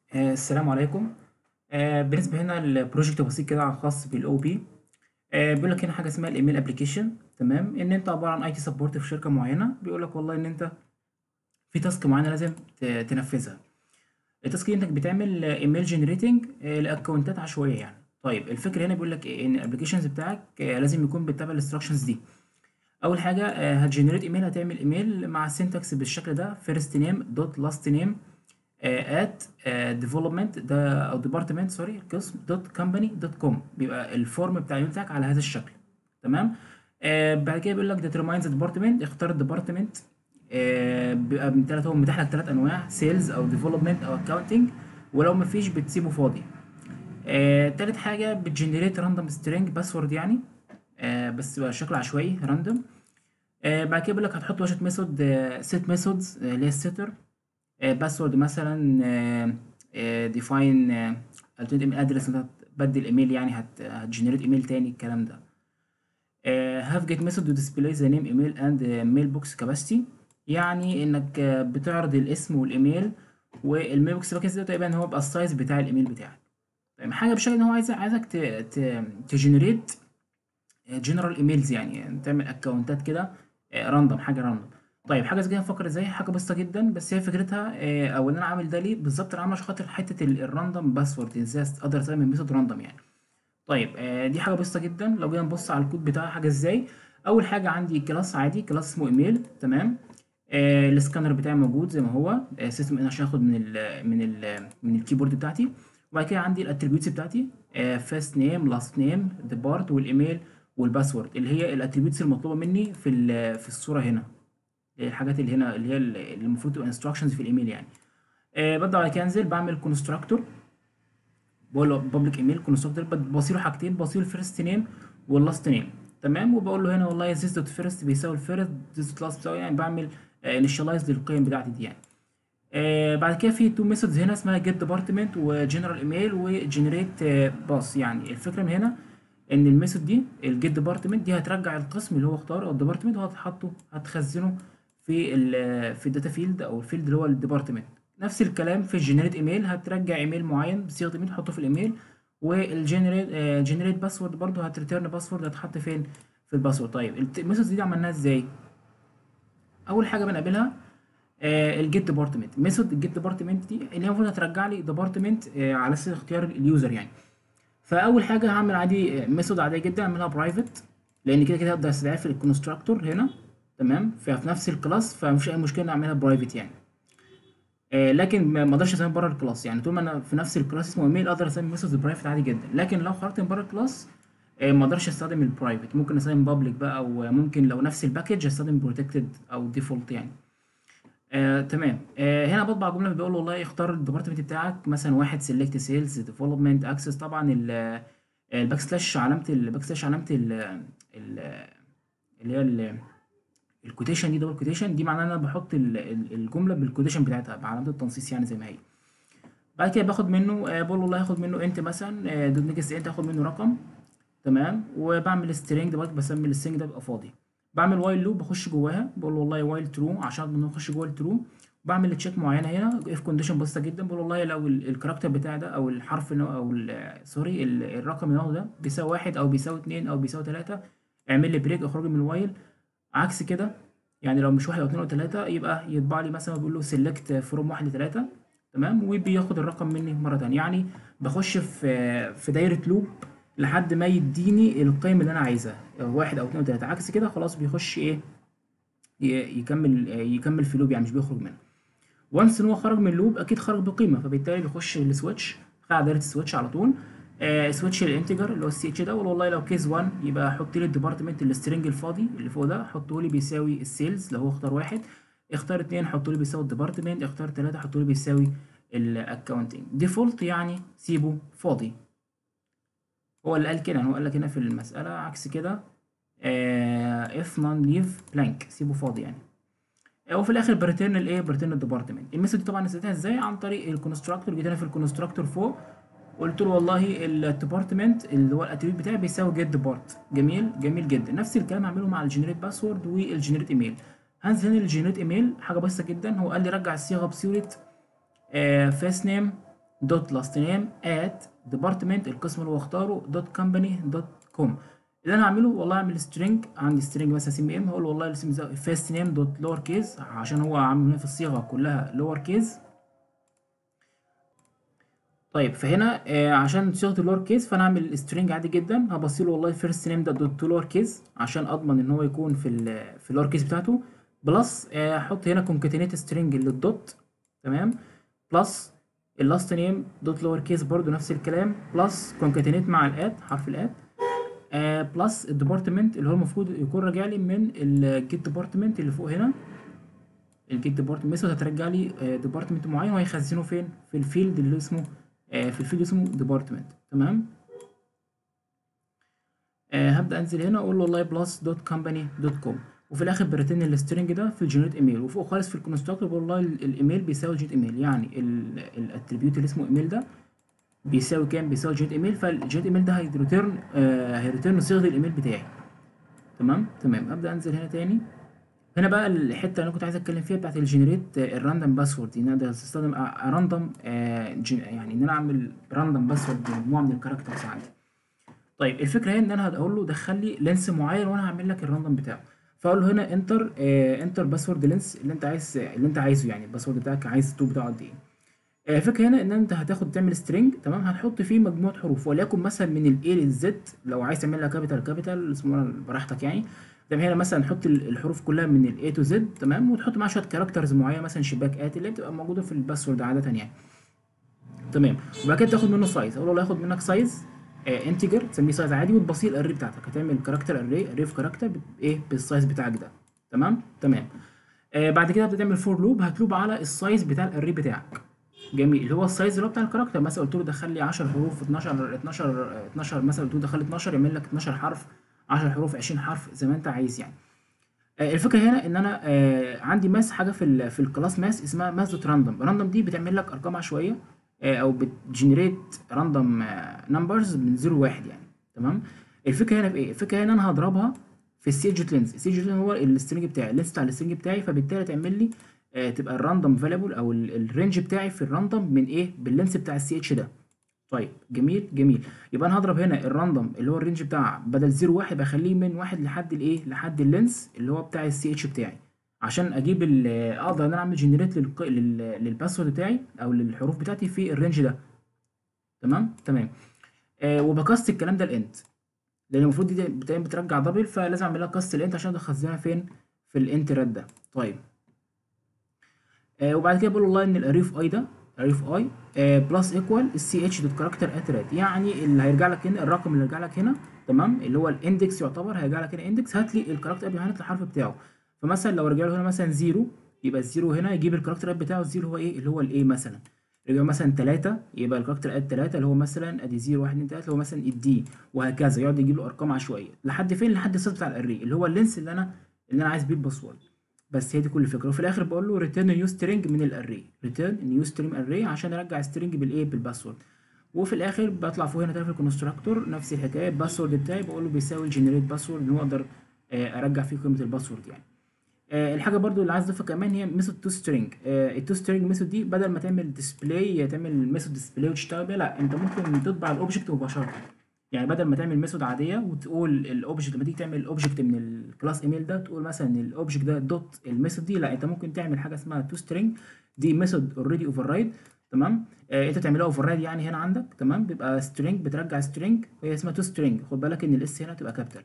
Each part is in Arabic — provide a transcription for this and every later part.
السلام عليكم. بالنسبة هنا لبروجكت بسيط كده خاص بالاو بي. بيقول لك هنا حاجة اسمها الايميل ابلكيشن. تمام، ان انت عبارة عن اي تي سبورت في شركة معينة. بيقول لك والله ان انت في تاسك معينة لازم تنفذها. التاسك دي انك بتعمل ايميل جنريتنج لاكونتات عشوائية يعني. طيب الفكرة هنا بيقول لك ايه، ان الابلكيشنز بتاعك لازم يكون بيتبع الانستراكشنز دي. اول حاجة هتجنريت ايميل، هتعمل ايميل مع السنتكس بالشكل ده: فيرست نيم دوت لاست نيم ات ديفلوبمنت ده او ديبارتمنت سوري قسم دوت كومباني دوت كوم. بيبقى الفورم بتاع الايميل بتاعك على هذا الشكل. تمام. بعد كده بيقول لك ديترماينز ديبارتمنت، اختار الديبارتمنت. بيبقى من ثلاث، هو متاح لك ثلاث انواع: سيلز او ديفلوبمنت او اكاونتنج. ولو مفيش بتسيبه فاضي. تالت حاجه بتجنريت راندوم سترينج باسورد يعني. بس بقى شكل عشوائي راندوم. بعد كده بيقول لك هتحط واجهه ميثود، سيت ميثودز اللي هي السيتر. باسورد مثلا، ديفاين التيمت ايميل ادرس، انت هتبدل ايميل يعني هتجنريت ايميل تاني الكلام ده. هاف جيت ميثود تو ديسبلاي ذا نيم ايميل اند ميل بوكس كاباسيتي. يعني انك بتعرض الاسم والايميل والميل بوكس كاباسيتي ده تقريبا هو بقى السايز بتاع الايميل بتاعك. طيب حاجه بالشكل ان هو عايزك تجنريت جنرال ايميلز، يعني تعمل اكونتات كده راندوم، حاجه راندوم. طيب حاجه زي كده نفكر ازاي، حاجه بسيطه جدا، بس هي فكرتها او ان انا عامل ده ليه بالظبط. انا عامل عشان خاطر حته الراندوم باسورد، ازاي اقدر استخدم ميثود راندوم يعني. طيب دي حاجه بسيطه جدا. لو جينا نبص على الكود بتاعها حاجه ازاي. اول حاجه عندي كلاس عادي، كلاس اسمه ايميل. تمام. السكانر بتاعي موجود زي ما هو سيستم ان، عشان اخد من الكيبورد بتاعتي. وبعد كده عندي الاتريبيوتس بتاعتي: فيرست نيم، لاست نيم، ديبارت، والايميل، والباسورد، اللي هي الاتريبيوتس المطلوبه مني في الصوره هنا. الحاجات اللي هنا اللي هي اللي المفروض تبقى انستراكشنز في الايميل يعني. ببدا بعد كده انزل بعمل كونستراكتور. بقول له بابليك ايميل كونستراكتور، بصيله حاجتين: بصيله الفيرست نيم واللاست نيم. تمام. وبقول له هنا والله this دوت فيرست بيساوي الفيرست، this كلاس بيساوي، يعني بعمل انيشاليز للقيم بتاعتي دي يعني. بعد كده في تو ميثودز هنا اسمها جيت ديبارتمنت وجنرال ايميل وجنريت باس. يعني الفكره من هنا ان الميثود دي الجيت ديبارتمنت دي هترجع القسم اللي هو اختاره او الديبارتمنت، وهتحطه هتخزنه في الداتا فيلد او الفيلد اللي هو الديبارتمنت. نفس الكلام في الجنريت ايميل، هترجع ايميل معين بصيغه ايميل تحطه في الايميل. والجنريت جنريت باسورد برضه هتريتيرن باسورد، هتحط فين؟ في الباسورد. طيب الميثودز دي عملناها ازاي؟ اول حاجه بنقابلها الجيت ديبارتمنت. ميثود الجيت ديبارتمنت دي اللي هي المفروض هترجع لي ديبارتمنت على اساس اختيار اليوزر يعني. فاول حاجه هعمل عادي ميثود عاديه جدا، اعملها برايفت، لان كده كده هبدا استدعيها في الكونستراكتور هنا. تمام. ففي نفس الكلاس، فمفيش اي مشكله ان اعملها برايفت يعني. لكن ما اقدرش اسميها بره الكلاس يعني. طول ما انا في نفس الكلاس اسمه ايميل اقدر اسمي ميثود برايفت عادي جدا. لكن لو خرجت من بره الكلاس ما اقدرش استخدم البرايفت، ممكن استخدم بابليك بقى، او ممكن لو نفس الباكج استخدم بروتكتد او ديفولت يعني. تمام. هنا بطبع جمله بيقول والله اختار الديبارتمنت بتاعك، مثلا واحد سيلكت سيلز ديفلوبمنت اكسس. طبعا الباك سلاش، علامه الباك سلاش، علامه ال- اللي هي الكوتيشن دي، دبل كوتيشن دي معناها ان انا بحط الجمله بالكوتيشن بتاعتها بعلامه التنصيص يعني زي ما هي. بعد كده باخد منه بقول له والله هاخد منه انت مثلا دوت نيكست انت، هاخد منه رقم. تمام. وبعمل سترينج دلوقتي، بسمي السترينج ده بيبقى فاضي. بعمل وايل لوب بخش جواها، بقول له والله وايل ترو عشان نخش جوه الترو. بعمل تشيك معينه هنا اف كونديشن بسيطه جدا، بقول والله لو الكاركتر بتاعي ده او الحرف او سوري الرقم اللي هو ده بيساوي واحد او بيساوي اتنين او بيساوي تلاته، اعمل لي بريك اخرج من الوايل. عكس كده يعني لو مش واحد او اتنين او تلاته يبقى يطبع لي مثلا بقول له سيلكت فروم واحد لتلاته. تمام. وبياخد الرقم مني مره تانيه يعني. بخش في دايره لوب لحد ما يديني القيم اللي انا عايزها، واحد او اتنين او تلاته. عكس كده خلاص بيخش ايه، يكمل في لوب يعني، مش بيخرج منه. وانس ان هو خرج من اللوب اكيد خرج بقيمه، فبالتالي بيخش السويتش، خلع دايره السويتش على طول. سويتش الانتجر اللي هو السي اتش ده، والله لو كيس 1 يبقى حط لي الديبارتمنت السترنج الفاضي اللي فوق ده حطه لي بيساوي السيلز لو هو اختار واحد. اختار اتنين حطه لي بيساوي الديبارتمنت. اختار تلاته حطه لي بيساوي الاكونتنج. ديفولت يعني سيبه فاضي. هو اللي قال كده يعني، هو قال لك هنا في المساله عكس كده. if none leave blank سيبه فاضي يعني. وفي الاخر بريتيرن الايه، بريتيرن الديبارتمنت. الميثود دي طبعا نسيتها ازاي، عن طريق الكونستراكتور. جيت انا في الكونستراكتور فوق قلت له والله الديبارتمنت اللي هو الاتريبيوت بتاعي بيساوي جيت ديبارت. جميل جميل جدا. نفس الكلام هعمله مع الجنريت باسورد والجنريت ايميل. هنزل هنا الجنريت ايميل، حاجه بسيطه جدا. هو قال لي رجع الصيغه بصيغه فيرست نيم دوت لاست نيم ات ديبارتمنت القسم اللي هو اختاره دوت كومباني دوت كوم. اللي انا هعمله والله اعمل سترينج، عندي سترينج مثلا سي ام، هقول والله الاسم ده فيرست نيم دوت لور كيس عشان هو عامل هنا في الصيغه كلها لور كيس. طيب فهنا عشان صيغه اللور كيس فانا هعمل سترينج عادي جدا، هبصيله والله الفيرست نيم ده دوت لور كيس عشان اضمن ان هو يكون في اللور كيس بتاعته، بلس احط هنا كونكاتينيت سترينج للدوت، تمام، بلس اللاست نيم دوت لور كيس برضو نفس الكلام، بلس كونكاتينيت مع الات حرف الات، بلس الديبارتمنت اللي هو المفروض يكون راجع لي من الجيت ديبارتمنت اللي فوق هنا. الجيت ديبارتمنت ميثود هترجع لي ديبارتمنت معين وهيخزنه فين في الفيلد اللي اسمه في الفيلد اسمه ديبارتمنت، تمام. هبدا انزل هنا اقول له والله بلس دوت كومباني دوت كوم، وفي الاخر بريتن السترنج ده في الجنريت ايميل، وفوق خالص في الكونستراكتور بقول والله الايميل بيساوي جيت ايميل، يعني الاتريبيوت اللي اسمه ايميل ده بيساوي كام؟ بيساوي جيت ايميل، فالجيت ايميل ده هيريتيرن صيغه الايميل بتاعي، تمام تمام. ابدا انزل هنا تاني، هنا بقى الحته اللي انا كنت عايز اتكلم فيها بتاعت الجنريت الراندوم باسورد، ان انا استخدم راندوم يعني ان انا اعمل راندوم باسورد بمجموعه من الكاركترز عندي. طيب الفكره هي ان انا هقول له دخل لي لينس معين وانا هعمل لك الراندوم بتاعه، فاقول له هنا انتر باسورد لينس اللي انت عايزه، يعني الباسورد بتاعك عايز التوب بتاعه قد ايه. الفكره هنا ان انت هتاخد تعمل سترينج، تمام، هنحط فيه مجموعه حروف وليكن مثلا من الاي للزد، لو عايز تعملها كابيتال اسمه براحتك يعني. تمام، هنا مثلا نحط الحروف كلها من الاي تو زد، تمام، وتحط معاها شويه كاركترز معينه مثلا شباك ات اللي بتبقى موجوده في الباسورد عاده يعني، تمام. وبعد كده تاخد منه سايز، اقول له هياخد منك سايز انتجر تسميه سايز عادي، وتبصيه الاري بتاعتك، هتعمل كاركتر اري في كاركتر ايه بالسايز بتاعك ده، تمام تمام. بعد كده بتعمل فور لوب هتلوب على السايز بتاع الاري بتاعك، جميل، اللي هو السايز اللي هو بتاع الكاركتر، مثلا قلت له دخل لي 10 حروف 12 مثلا، قلت له دخل 12 يعمل لك 12 حرف، 10 حروف 20 حرف زي ما انت عايز يعني. الفكره هنا ان انا عندي ماس حاجه في الكلاس ماس اسمها ماس دوت راندوم، راندوم دي بتعمل لك ارقام عشوائيه او بتجنريت راندوم نمبرز من 0 ل 1 يعني، تمام. الفكره هنا في ايه؟ الفكره هنا انا هضربها في السيجوت لينز، السيجوت لينز هو السترنج بتاعي، اللينس بتاع السترنج بتاعي، فبالتالي تعمل لي تبقى الراندوم فاليبل او الرينج بتاعي في الراندوم من ايه؟ باللينس بتاع السي اتش ده. طيب جميل جميل، يبقى انا هضرب هنا الراندوم اللي هو الرينج بتاع بدل 0 1 بخليه من 1 لحد الايه؟ لحد اللينس اللي هو بتاع السي اتش بتاعي، عشان اجيب اقدر ان انا اعمل جنريت للباسورد بتاعي او للحروف بتاعتي في الرينج ده، تمام تمام. وبكست الكلام ده الانت، لان المفروض دي بترجع دبل، فلازم اعمل لها كاست الانت عشان اخزنها فين؟ في الانت راد ده. طيب وبعد كده بقول والله ان الاري في اي ده اري في اي بلس ايكوال السي اتش دوت كاركتر ات راد، يعني اللي هيرجع لك هنا الرقم اللي هيرجع لك هنا، تمام، اللي هو الاندكس يعتبر هيرجع لك هنا اندكس، هات لي الكاركتر قبل هات الحرف بتاعه، فمثلا لو رجع له هنا مثلا 0 يبقى الزيرو هنا يجيب الكاركتر ات بتاعه، الزيرو هو ايه؟ اللي هو الايه مثلا. رجع مثلا 3 يبقى الكاركتر ات 3 اللي هو مثلا ادي 0 1 2 3 اللي هو مثلا الدي، وهكذا يقعد يجيب له ارقام عشوائيه لحد فين؟ لحد السيت بتاع الاري اللي هو اللينس اللي انا عايز بيه الباسورد. بس هي دي كل الفكره، وفي الاخر بقول له ريتيرن نيو سترينج من الاري، ريتيرن نيو سترينج اري عشان ارجع سترينج بالايه؟ بالباسورد. وفي الاخر بطلع فوق هنا تاني في الكونستراكتور نفس الحكايه، الباسورد بتاعي بقول له بيساوي الجنريت باسورد ان هو اقدر ارجع فيه قيمه الباسورد يعني. الحاجه برضو اللي عايز اضيفها كمان هي ميثود تو سترينج، التو سترينج ميثود دي بدل ما تعمل ديسبلاي تعمل ميثود ديسبلاي وتشتغل بيها، لا انت ممكن تطبع الاوبجكت مباشره، يعني بدل ما تعمل ميثود عاديه وتقول الاوبجكت لما تيجي تعمل الاوبجكت من الكلاس ايميل ده تقول مثلا الاوبجكت ده دوت الميثود دي، لا انت ممكن تعمل حاجه اسمها تو سترينج، دي ميثود اوريدي اوفر رايد، تمام. انت تعملها اوفر رايد يعني هنا عندك، تمام، بيبقى سترينج بترجع سترينج وهي اسمها تو سترينج، خد بالك ان الاس هنا تبقى كابيتال.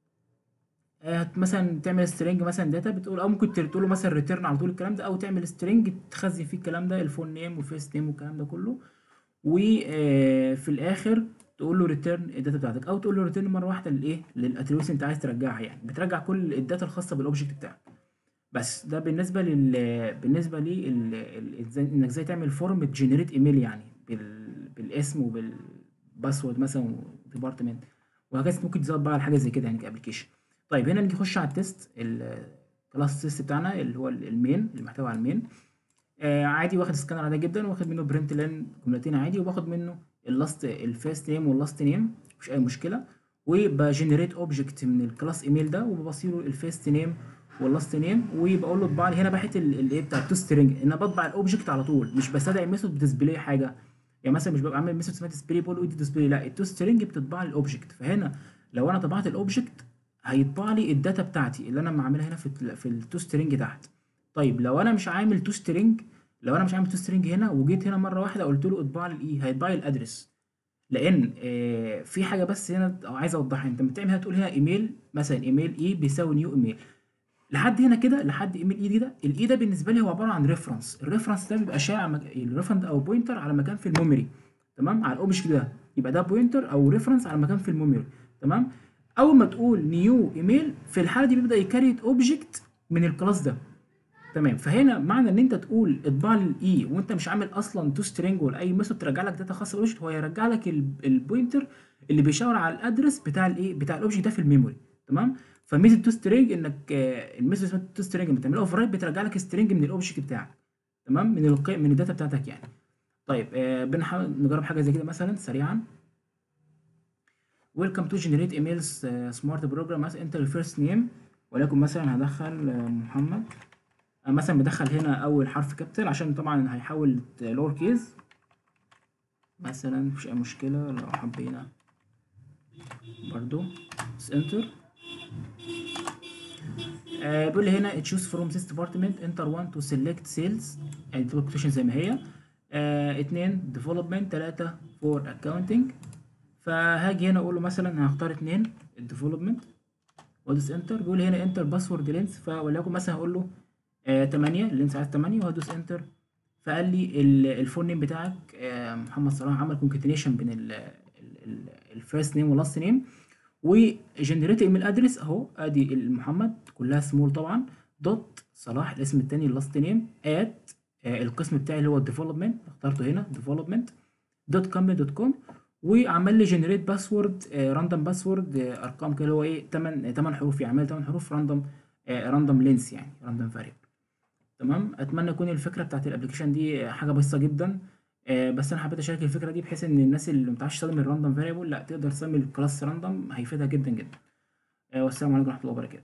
مثلا تعمل سترينج مثلا داتا بتقول، او ممكن تقول له مثلا ريتيرن على طول الكلام ده، او تعمل سترينج تخزن فيه الكلام ده الفون نيم والفيرست نيم والكلام ده كله، وفي الاخر تقول له ريتيرن الداتا بتاعتك، او تقول له ريتيرن مره واحده للايه؟ للاتريبيوتس انت عايز ترجعها، يعني بترجع كل الداتا الخاصه بالاوبجكت بتاعك. بس ده بالنسبه لي ازاي انك ازاي تعمل فورم تجنريت ايميل يعني بالاسم وبالباسورد مثلا وديبارتمنت وهكذا، ممكن تزود بقى على حاجه زي كده يعني كابلكيشن. طيب هنا نيجي نخش على التيست، الكلاس تيست بتاعنا اللي هو المين، المحتوى على المين. عادي واخد سكانر عادي جدا، واخد منه برنت لين جملتين عادي، وباخد منه الفيرست نيم واللاست نيم مفيش اي مشكله، وبجنريت اوبجكت من الكلاس ايميل ده وببصيله الفيرست نيم واللاست نيم، وبقول له اطبع لي هنا بحته الايه بتاع التو سترينج، ان انا بطبع الاوبجكت على طول مش بستدعي ميثود بتسبلاي حاجه، يعني مثلا مش ببقى عامل ميثود اسمها ديسبلاي بول ودي ديسبلاي، لا التو سترينج بتطبع لي الاوبجكت. فهنا لو انا طبعت الاوبجكت هيطبع لي الداتا بتاعتي اللي انا معاملها هنا في التو سترينج تحت. طيب لو انا مش عامل تو سترينج، لو انا مش عامل تو سترينج هنا وجيت هنا مره واحده قلت له اطبع لي الايه، هيطبع لي الادرس. لان في حاجه بس هنا عايز اوضحها، انت لما بتعمل هنا تقول هنا ايميل مثلا، ايميل اي بيساوي نيو ايميل، لحد هنا كده لحد ايميل اي دي، ده الاي ده بالنسبه لي هو عباره عن ريفرنس. الريفرنس ده بيبقى شائع الريفرنس او بوينتر على مكان في الميموري، تمام، على الاوبجكت ده، يبقى ده بوينتر او ريفرنس على مكان في الميموري، تمام. اول ما تقول نيو ايميل في الحاله دي بيبدا يكريت اوبجكت من الكلاس ده، تمام. فهنا معنى ان انت تقول اطبع لي الاي وانت مش عامل اصلا تو سترينج ولا اي ميثود ترجع لك داتا خاصه بالاوبجكت، هو يرجع لك البوينتر اللي بيشاور على الادرس بتاع الايه، بتاع الاوبجكت ده في الميموري، تمام. فميثود تو سترينج انك الميثود اسمها تو سترينج لما تعملها اوفر رايت بترجع لك سترينج من الاوبجكت بتاعك، تمام، من القيم من الداتا بتاعتك يعني. طيب بنحاول نجرب حاجه زي كده مثلا سريعا. ويلكم تو جنريت ايميلز سمارت بروجرام، مثلا انتر الفيرست نيم، ولكن مثلا هدخل محمد. مثلا بدخل هنا اول حرف كابيتال عشان طبعا هيحول لور كيز، مثلا مفيش اي مشكله لو حبينا برضو بس انتر. بيقول لي هنا تشوز فروم ذيس ديبارتمنت انتر 1 تو سيلكت سيلز، يعني الكوتيشن زي ما هي. 2 ديفلوبمنت، 3 فور اكاونتنج. فهاجي هنا اقول له مثلا هختار 2 الديفلوبمنت وادوس انتر. بيقول لي هنا انتر باسورد لينس، فوليكن مثلا هقول له 8 اللينس عايز 8 وهدوس انتر. فقال لي الفول نيم بتاعك محمد صلاح، عمل كونكاتينيشن بين الفيرست نيم واللاست نيم. وجنريت ايميل ادرس اهو، ادي المحمد كلها سمول طبعا، دوت صلاح الاسم التاني اللاست نيم ات القسم بتاعي اللي هو الديفلوبمنت، اخترته هنا ديفلوبمنت دوت كوم دوت كوم. وعمل لي جنريت باسورد راندوم باسورد ارقام كده اللي هو ايه 8 حروف، يعني عمل 8 حروف راندوم، راندوم لينس يعني راندوم فاريبل، تمام. اتمنى يكون الفكره بتاعت الابلكيشن دي حاجه بسيطه جدا، بس انا حبيت اشارك الفكره دي بحيث ان الناس اللي ما بتعرفش تستخدم الراندوم فاريبل لا تقدر تستخدم الكلاس راندوم، هيفيدها جدا جدا. والسلام عليكم ورحمه الله وبركاته.